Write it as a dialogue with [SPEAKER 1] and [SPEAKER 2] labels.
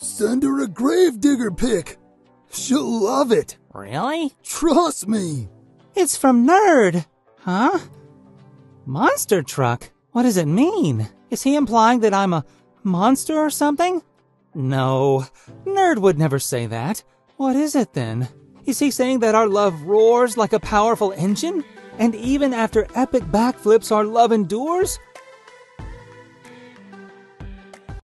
[SPEAKER 1] Send her a gravedigger pic. She'll love it.
[SPEAKER 2] Really?
[SPEAKER 1] Trust me.
[SPEAKER 2] It's from Nerd. Huh? Monster truck? What does it mean? Is he implying that I'm a monster or something? No, Nerd would never say that. What is it then? Is he saying that our love roars like a powerful engine? And even after epic backflips, our love endures?